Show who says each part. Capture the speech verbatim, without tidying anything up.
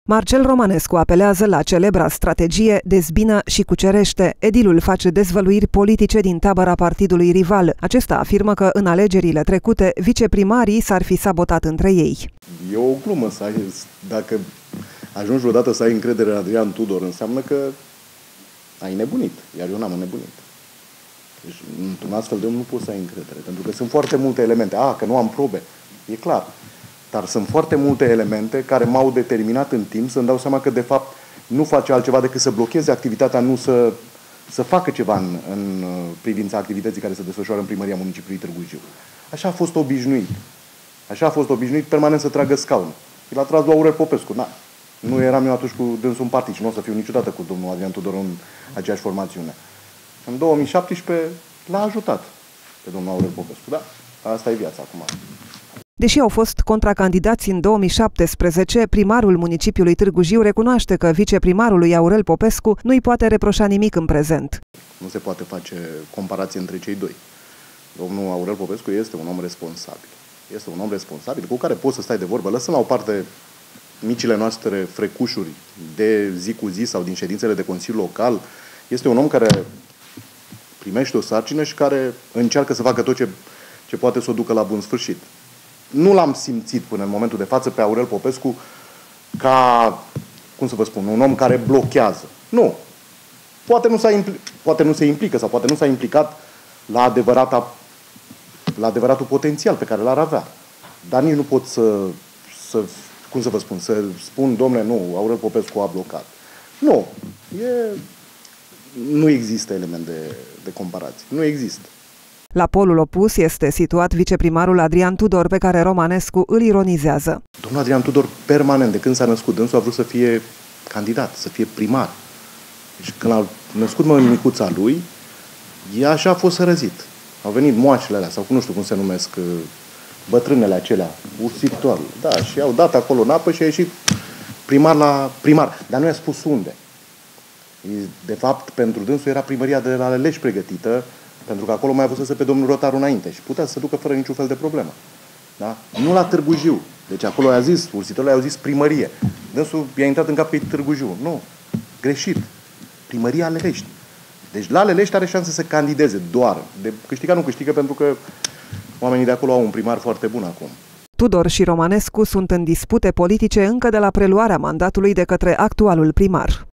Speaker 1: Marcel Romanescu apelează la celebra strategie dezbină și cucerește. Edilul face dezvăluiri politice din tabăra partidului rival. Acesta afirmă că în alegerile trecute viceprimarii s-ar fi sabotat între ei.
Speaker 2: E o glumă să ai, dacă ajungi odată să ai încredere în Adrian Tudor, înseamnă că ai nebunit, iar eu n-am nebunit. Deci, într-un astfel de om nu poți să ai încredere, pentru că sunt foarte multe elemente. A, că nu am probe, e clar. Dar sunt foarte multe elemente care m-au determinat în timp să-mi dau seama că, de fapt, nu face altceva decât să blocheze activitatea, nu să, să facă ceva în, în privința activității care se desfășoară în primăria municipiului Târgu Jiu. Așa a fost obișnuit. Așa a fost obișnuit permanent să tragă scaunul. El a tras lui Aurel Popescu. Na. Nu eram eu atunci cu dânsul în partid și nu o să fiu niciodată cu domnul Adrian Tudor în aceeași formațiune. În două mii șaptesprezece l-a ajutat pe domnul Aurel Popescu. Da, asta e viața acum.
Speaker 1: Deși au fost contracandidați în două mii șaptesprezece, primarul municipiului Târgu Jiu recunoaște că viceprimarului Aurel Popescu nu-i poate reproșa nimic în prezent.
Speaker 2: Nu se poate face comparație între cei doi. Domnul Aurel Popescu este un om responsabil. Este un om responsabil cu care poți să stai de vorbă. Lăsăm la o parte micile noastre frecușuri de zi cu zi sau din ședințele de Consiliu Local. Este un om care primește o sarcină și care încearcă să facă tot ce, ce poate să o ducă la bun sfârșit. Nu l-am simțit până în momentul de față pe Aurel Popescu ca, cum să vă spun, un om care blochează. Nu. Poate nu, s-a impli- poate nu se implică sau poate nu s-a implicat la, adevărata, la adevăratul potențial pe care l-ar avea. Dar nici nu pot să, să, cum să vă spun, să spun, domnule, nu, Aurel Popescu a blocat. Nu. E, nu există element de, de comparație. Nu există.
Speaker 1: La polul opus este situat viceprimarul Adrian Tudor, pe care Romanescu îl ironizează.
Speaker 2: Domnul Adrian Tudor, permanent, de când s-a născut, dânsul a vrut să fie candidat, să fie primar. Deci când a născut mămicuța lui, ea așa a fost sărăzit. Au venit moacele alea, sau nu știu cum se numesc, bătrânele acelea, ursitoarele. Da, și au dat acolo în apă și a ieșit primar la primar. Dar nu i-a spus unde. De fapt, pentru dânsul era primăria de la Leleș pregătită, pentru că acolo mai avusese pe domnul Rotaru înainte și putea să se ducă fără niciun fel de problemă. Da? Nu la Târgu Jiu. Deci acolo i-a zis, ursitorile i-au zis primărie. Dânsul i-a intrat în cap că e Târgu Jiu. Nu. Greșit. Primăria Lelești. Deci la Lelești are șanse să candideze doar. De câștiga nu câștigă pentru că oamenii de acolo au un primar foarte bun acum.
Speaker 1: Tudor și Romanescu sunt în dispute politice încă de la preluarea mandatului de către actualul primar.